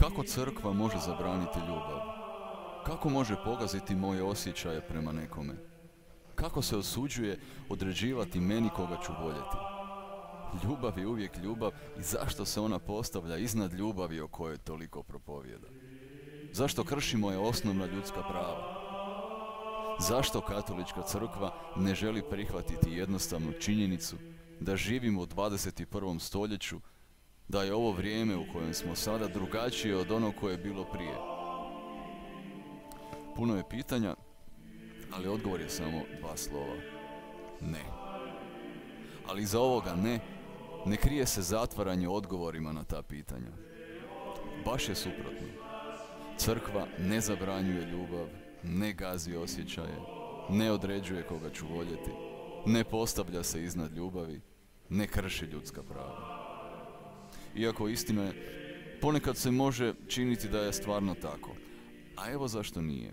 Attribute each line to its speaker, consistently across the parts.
Speaker 1: Kako crkva može zabraniti ljubav? Kako može pogaziti moje osjećaje prema nekome? Kako se osuđuje određivati meni koga ću voljeti? Ljubav je uvijek ljubav i zašto se ona postavlja iznad ljubavi o kojoj toliko propovijeda? Zašto krši moja osnovna ljudska prava? Zašto katolička crkva ne želi prihvatiti jednostavnu činjenicu da živimo u 21. stoljeću, da je ovo vrijeme u kojem smo sada drugačije od onog koje je bilo prije? Puno je pitanja, ali odgovor je samo dva slova. Ne. Ali iza ovoga ne krije se zatvaranje odgovorima na ta pitanja. Baš je suprotno. Crkva ne zabranjuje ljubav, ne gazi osjećaje, ne određuje koga ću voljeti, ne postavlja se iznad ljubavi, ne krši ljudska prava. Iako istina je, ponekad se može činiti da je stvarno tako. A evo zašto nije.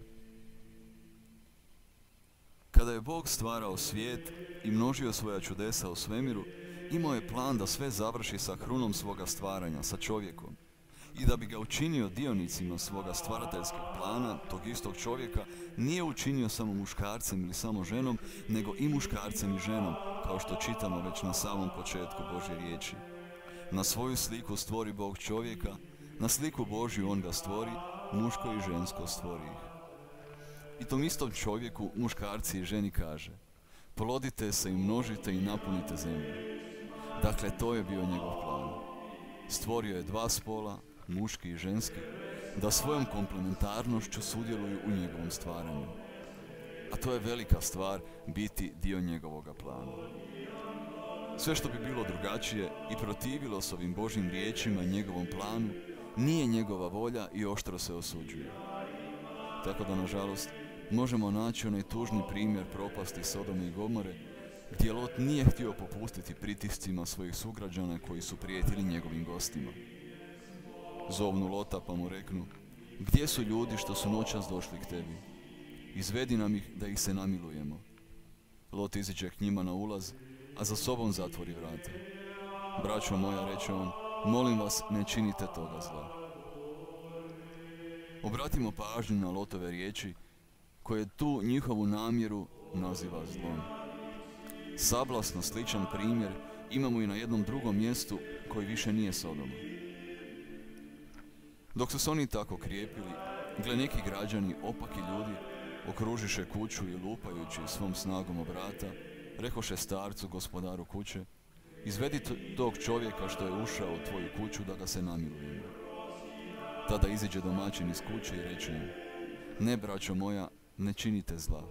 Speaker 1: Kada je Bog stvarao svijet i množio svoja čudesa u svemiru, imao je plan da sve završi sa krunom svoga stvaranja, sa čovjekom. I da bi ga učinio dionicima svoga stvarateljskog plana, tog istog čovjeka, nije učinio samo muškarcem ili samo ženom, nego i muškarcem i ženom, kao što čitamo već na samom početku Božje riječi. Na svoju sliku stvori Bog čovjeka, na sliku Božju on ga stvori, muško i žensko stvori ih. I tom istom čovjeku, muškarci i ženi kaže: plodite se i množite i napunite zemlju. Dakle, to je bio njegov plan. Stvorio je dva spola, muški i ženski, da svojom komplementarnošću sudjeluju u njegovom stvaranju. A to je velika stvar, biti dio njegovoga plana. Sve što bi bilo drugačije i protivilo s ovim Božjim riječima i njegovom planu, nije njegova volja i oštro se osuđuje. Tako da, nažalost, možemo naći onaj tužni primjer propasti Sodome i Gomore, gdje Lot nije htio popustiti pritiscima svojih sugrađana koji su prijetili njegovim gostima. Zovnu Lota pa mu reknu: gdje su ljudi što su noćas došli k tebi? Izvedi nam ih da ih se namilujemo. Lot iziđe k njima na ulaz, a za sobom zatvori vrata. Braćo moja, reče on, molim vas, ne činite toga zla. Obratimo pažnju na Lotove riječi, koje tu njihovu namjeru naziva zlom. Sablasno sličan primjer imamo i na jednom drugom mjestu koji više nije Sodoma. Dok su se oni tako krijepili, gle neki građani, opaki ljudi, okružiše kuću i lupajući svom snagom o vrata, rekoše starcu, gospodaru kuće: izvedi tog čovjeka što je ušao u tvoju kuću da ga se namilujemo. Tada iziđe domaćin iz kuće i reče im: ne, braćo moja, ne činite zla.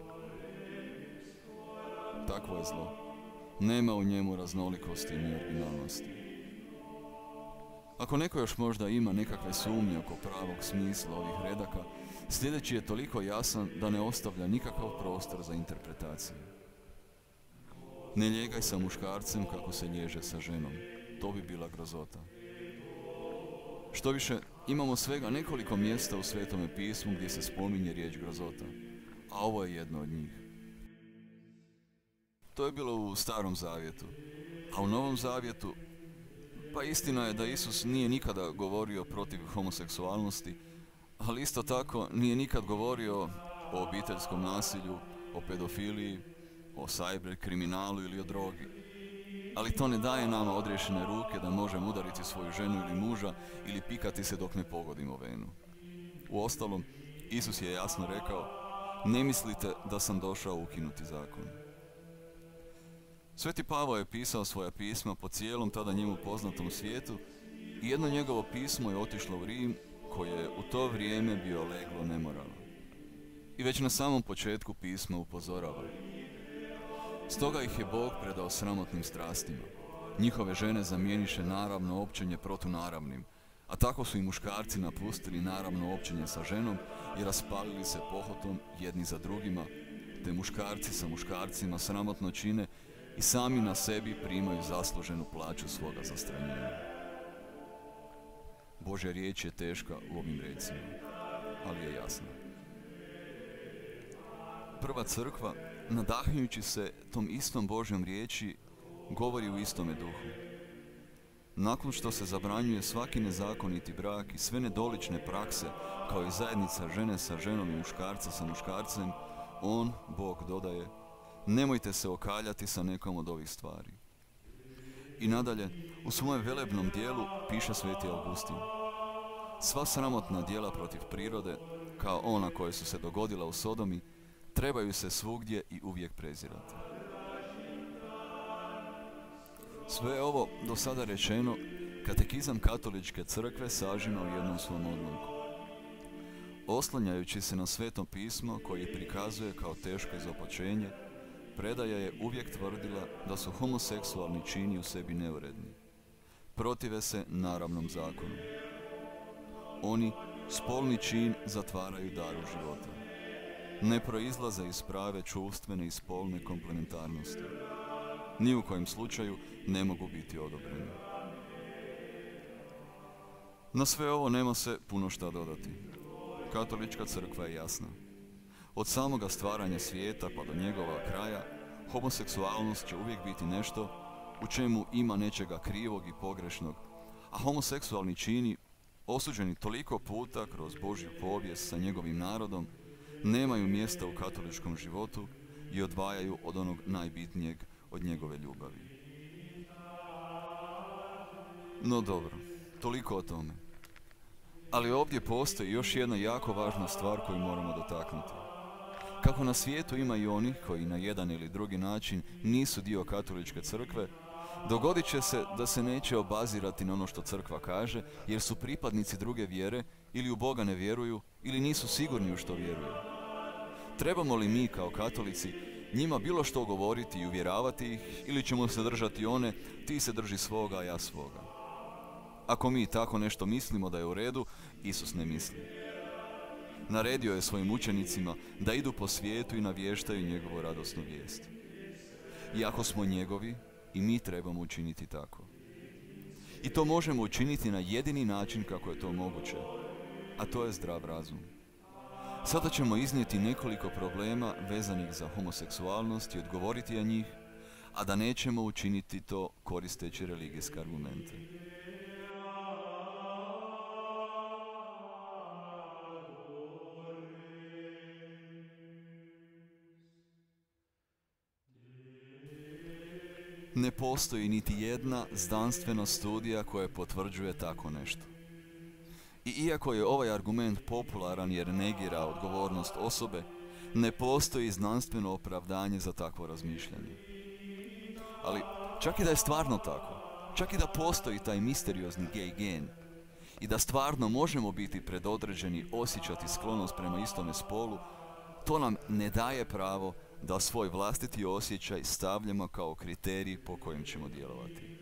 Speaker 1: Takvo je zlo. Nema u njemu raznolikosti ni originalnosti. Ako neko još možda ima nekakve sumnje oko pravog smisla ovih redaka, sljedeći je toliko jasan da ne ostavlja nikakav prostor za interpretaciju. Ne ljegaj sa muškarcem kako se lježe sa ženom. To bi bila grozota. Štoviše, imamo svega nekoliko mjesta u Svetome pismu gdje se spominje riječ grozota, a ovo je jedno od njih. To je bilo u Starom zavjetu, a u Novom zavjetu, pa istina je da Isus nije nikada govorio protiv homoseksualnosti, ali isto tako nije nikad govorio o obiteljskom nasilju, o pedofiliji, o cyber kriminalu ili o drogi. Ali to ne daje nama odriješene ruke da možemo udariti svoju ženu ili muža ili pikati se dok ne pogodimo venu. Uostalom, Isus je jasno rekao: ne mislite da sam došao ukinuti zakon. Sveti Pavao je pisao svoja pisma po cijelom tada njemu poznatom svijetu i jedno njegovo pismo je otišlo u Rim, koje je u to vrijeme bio leglo nemorala. I već na samom početku pisma upozorava: stoga ih je Bog predao sramotnim strastima. Njihove žene zamijeniše naravno općenje protunaravnim, a tako su i muškarci napustili naravno općenje sa ženom i raspalili se pohotom jedni za drugima, te muškarci sa muškarcima sramotno čine i sami na sebi primaju zasluženu plaću svoga zastranjenja. Božja riječ je teška u ovim recima, ali je jasna. Prva crkva, nadahnjujući se tom istom Božjom riječi, govori u istome duhu. Nakon što se zabranjuje svaki nezakoniti brak i sve nedolične prakse, kao i zajednica žene sa ženom i muškarca sa muškarcem, on, Bog, dodaje: nemojte se okaljati sa nekom od ovih stvari. I nadalje, u svojem velebnom dijelu piše sveti Augustin: sva sramotna djela protiv prirode, kao ona koja su se dogodila u Sodomi, trebaju se svugdje i uvijek prezirati. Sve ovo do sada rečeno Katekizam Katoličke crkve sažima u jednom svom odlomku. Oslanjajući se na Sveto pismo koje prikazuje kao teško izopačenje, predaja je uvijek tvrdila da su homoseksualni čini u sebi neuredni. Protive se naravnom zakonu. Oni spolni čin zatvaraju daru života. Ne proizlaze iz prave čuvstvene i spolne komplementarnosti. Ni u kojem slučaju ne mogu biti odobreni. Na sve ovo nema se puno šta dodati. Katolička crkva je jasna. Od samoga stvaranja svijeta pa do njegova kraja, homoseksualnost će uvijek biti nešto u čemu ima nečega krivog i pogrešnog, a homoseksualni čini, osuđeni toliko puta kroz Božju povijest sa njegovim narodom, nemaju mjesta u katoličkom životu i odvajaju od onog najbitnijeg, od njegove ljubavi. No dobro, toliko o tome. Ali ovdje postoji još jedna jako važna stvar koju moramo dotaknuti. Kako na svijetu ima i onih koji na jedan ili drugi način nisu dio katoličke crkve, dogodit će se da se neće obazirati na ono što crkva kaže, jer su pripadnici druge vjere ili u Boga ne vjeruju ili nisu sigurni u što vjeruju. Trebamo li mi kao katolici njima bilo što govoriti i uvjeravati ih, ili ćemo se držati one: ti se drži svoga, a ja svoga? Ako mi tako nešto mislimo da je u redu, Isus ne misli. Naredio je svojim učenicima da idu po svijetu i navještaju njegovu radosnu vijest. I ako smo njegovi, i mi trebamo učiniti tako. I to možemo učiniti na jedini način kako je to moguće, a to je zdrav razum. Sada ćemo iznijeti nekoliko problema vezanih za homoseksualnost i odgovoriti na njih, a da nećemo učiniti to koristeći religijske argumente. Ne postoji niti jedna znanstvena studija koja potvrđuje tako nešto. I iako je ovaj argument popularan jer negira odgovornost osobe, ne postoji znanstveno opravdanje za takvo razmišljanje. Ali čak i da je stvarno tako, čak i da postoji taj misteriozni gay gen i da stvarno možemo biti predodređeni osjećati sklonost prema istome spolu, to nam ne daje pravo da svoj vlastiti osjećaj stavljamo kao kriterij po kojem ćemo djelovati.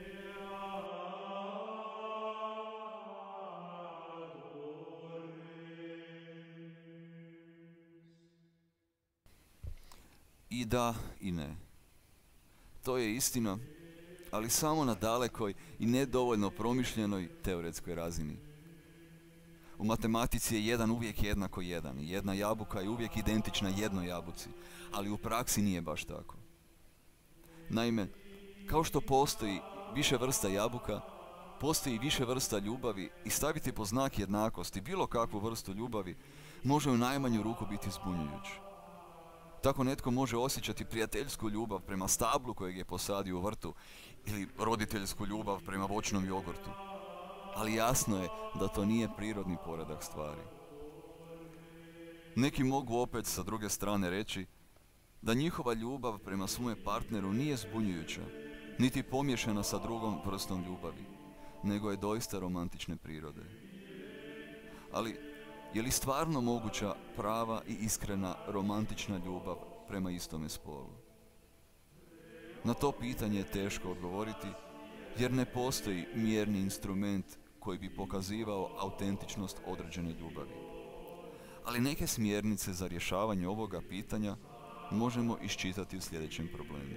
Speaker 1: I da i ne. To je istina, ali samo na dalekoj i nedovoljno promišljenoj teoretskoj razini. U matematici je 1 uvijek jednako 1 i jedna jabuka je uvijek identična jednoj jabuci, ali u praksi nije baš tako. Naime, kao što postoji više vrsta jabuka, postoji više vrsta ljubavi i staviti po znak jednakosti bilo kakvu vrstu ljubavi može u najmanju ruku biti zbunjujući. Tako netko može osjećati prijateljsku ljubav prema stablu kojeg je posadio u vrtu ili roditeljsku ljubav prema voćnom jogurtu. Ali jasno je da to nije prirodni poredak stvari. Neki mogu opet sa druge strane reći da njihova ljubav prema svome partneru nije zbunjujuća, niti pomiješana sa drugom vrstom ljubavi, nego je doista romantične prirode. Ali je li stvarno moguća prava i iskrena romantična ljubav prema istome spolu? Na to pitanje je teško odgovoriti, jer ne postoji mjerni instrument koji bi pokazivao autentičnost određene ljubavi. Ali neke smjernice za rješavanje ovoga pitanja možemo iščitati u sljedećem problemu.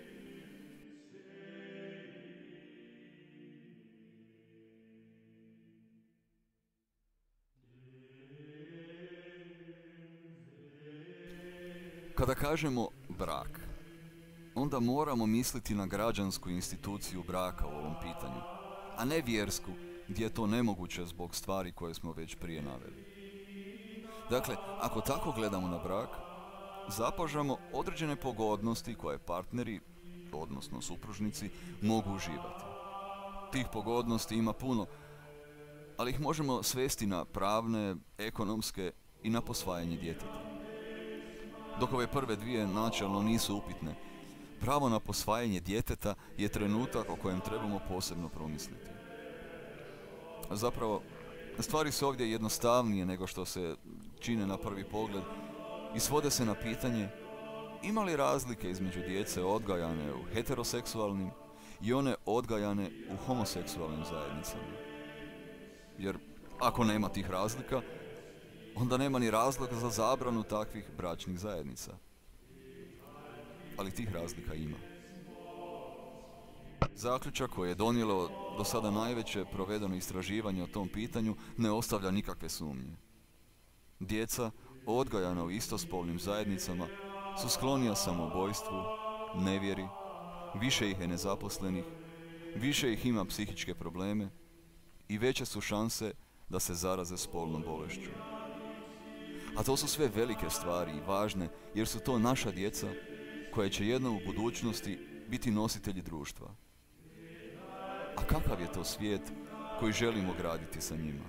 Speaker 1: Kada kažemo brak, onda moramo misliti na građansku instituciju braka u ovom pitanju. a ne vjersku, gdje je to nemoguće zbog stvari koje smo već prije naveli. Dakle, ako tako gledamo na brak, zapažamo određene pogodnosti koje partneri, odnosno supružnici, mogu uživati. Tih pogodnosti ima puno, ali ih možemo svesti na pravne, ekonomske i na posvajanje djeteta. Dok ove prve dvije načelno nisu upitne, pravo na posvajanje djeteta je trenutak o kojem trebamo posebno promisliti. Zapravo, stvari su ovdje jednostavnije nego što se čine na prvi pogled i svode se na pitanje ima li razlike između djece odgajane u heteroseksualnim i one odgajane u homoseksualnim zajednicama. Jer ako nema tih razlika, onda nema ni razloga za zabranu takvih bračnih zajednica. Ali tih razlika ima. Zaključak koji je donijelo do sada najveće provedeno istraživanje o tom pitanju ne ostavlja nikakve sumnje. Djeca odgajana u istospolnim zajednicama su sklonija samoubojstvu, nevjeri, više ih je nezaposlenih, više ih ima psihičke probleme i veće su šanse da se zaraze spolnom bolešću. A to su sve velike stvari i važne jer su to naša djeca koja će jednom u budućnosti biti nositelji društva. A kakav je to svijet koji želimo graditi sa njima?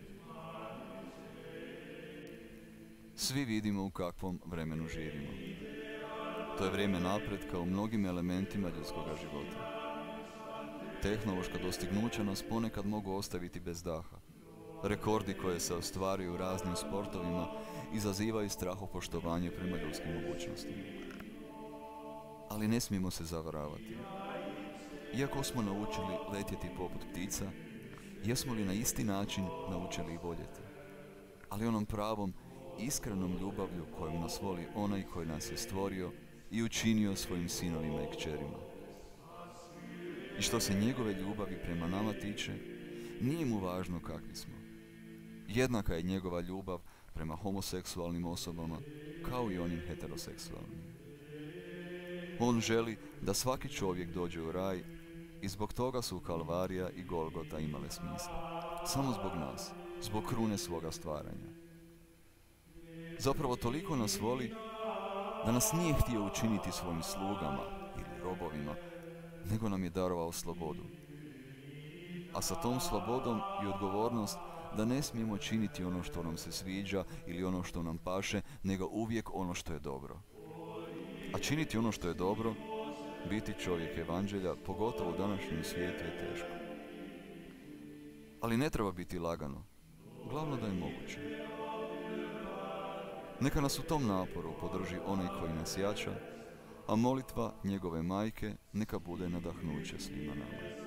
Speaker 1: Svi vidimo u kakvom vremenu živimo. To je vrijeme napretka u mnogim elementima ljudskog života. Tehnološka dostignuća nas ponekad mogu ostaviti bez daha. Rekordi koje se ostvaruju u raznim sportovima izazivaju strahopoštovanje prema ljudskim mogućnostima. Ali ne smijemo se zavaravati. Iako smo naučili letjeti poput ptica, jesmo li na isti način naučili i voljeti? Ali onom pravom, iskrenom ljubavlju kojom nas voli onaj koji nas je stvorio i učinio svojim sinovima i kćerima. I što se njegove ljubavi prema nama tiče, nije mu važno kakvi smo. Jednaka je njegova ljubav prema homoseksualnim osobama kao i onim heteroseksualnim. On želi da svaki čovjek dođe u raj i zbog toga su Kalvarija i Golgota imale smisla. Samo zbog nas, zbog krune svoga stvaranja. Zapravo toliko nas voli da nas nije htio učiniti svojim slugama ili robovima, nego nam je darovao slobodu. A sa tom slobodom i odgovornost da ne smijemo činiti ono što nam se sviđa ili ono što nam paše, nego uvijek ono što je dobro. A činiti ono što je dobro, biti čovjek evanđelja, pogotovo u današnjem svijetu, je teško. Ali ne treba biti lagano, glavno da je moguće. Neka nas u tom naporu podrži onaj koji nas jača, a molitva njegove majke neka bude nadahnuće svima nama.